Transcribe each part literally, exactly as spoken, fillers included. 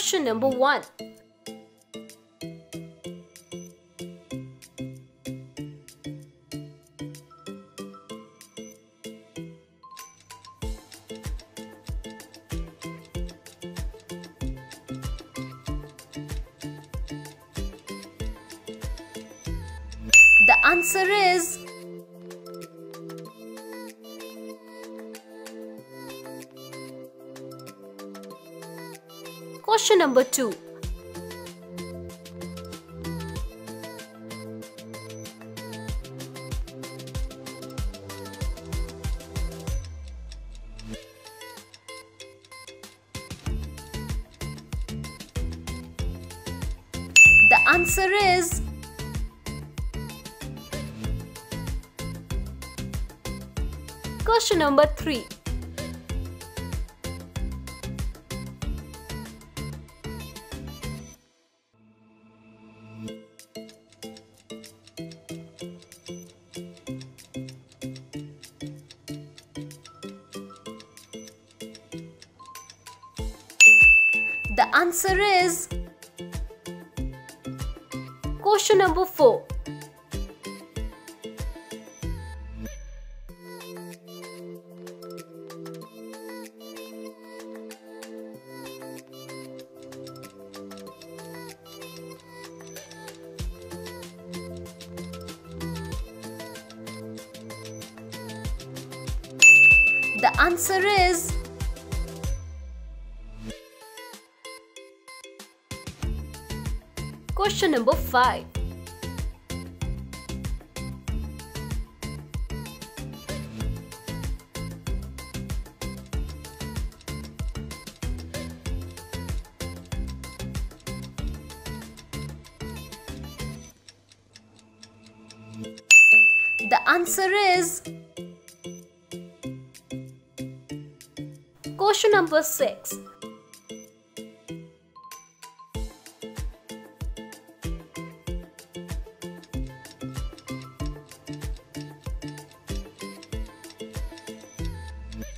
Question number one. The answer is question number two. The answer is question number three. The answer is question number four. The answer is question number five. The answer is question number six.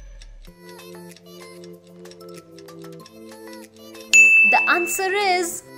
The answer is